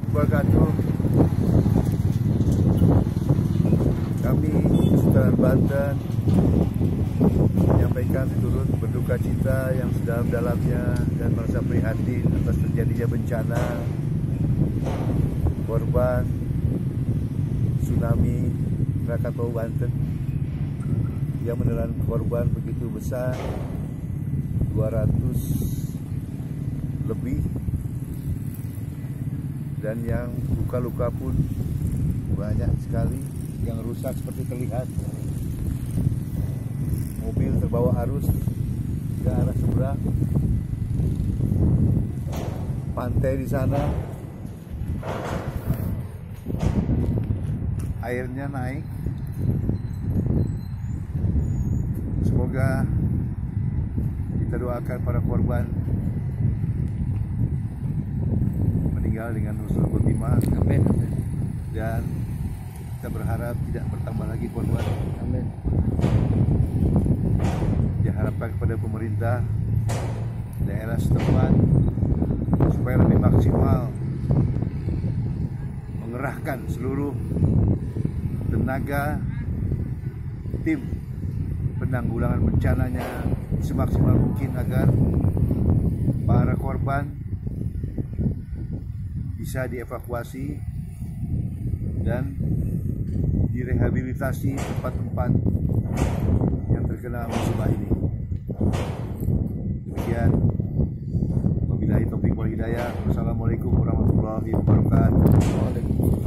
wabarakatuh. Kami Sultan Banten menyampaikan turut berduka cita yang sedalam-dalamnya dan merasa prihatin atas terjadinya bencana korban tsunami Krakatau Banten yang menelan korban begitu besar, 200 lebih, dan yang luka-luka pun banyak sekali yang rusak seperti terlihat. Mobil terbawa arus ke arah seberang, pantai di sana airnya naik. Semoga kita doakan para korban meninggal dengan husnul khotimah. Amin. Dan kita berharap tidak bertambah lagi korban. Amin. Diharapkan kepada pemerintah daerah setempat supaya lebih maksimal mengerahkan seluruh tenaga tim penanggulangan bencananya semaksimal mungkin agar para korban bisa dievakuasi dan direhabilitasi tempat-tempat yang terkena musibah ini. Demikian, wabillahi taufiq wal hidayah. Wassalamualaikum warahmatullahi wabarakatuh.